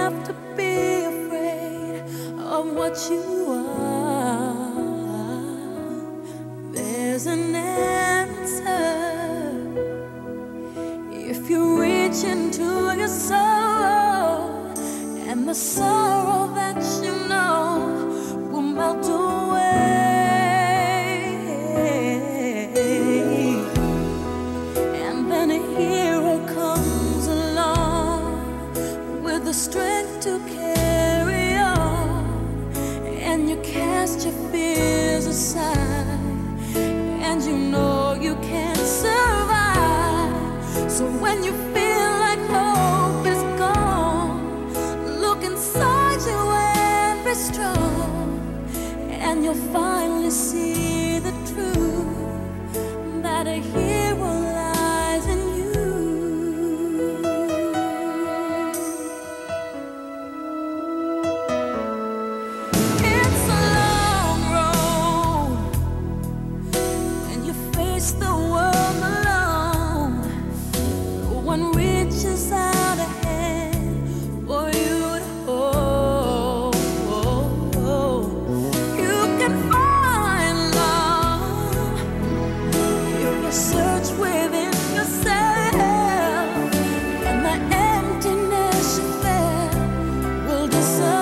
have to be afraid of what you are. There's an answer if you reach into your soul, and the sorrow that you know will melt away. And then a hero comes along with the strength to carry on, and you cast your fears aside, and you know you can't survive. So when you feel like hope is gone, look inside you and be strong, and you'll finally see the truth that a hero lies in you. It's a long road when you face the world alone. No one reaches out a hand for you to hold. You can find love if you search within yourself, and the emptiness you felt will disappear.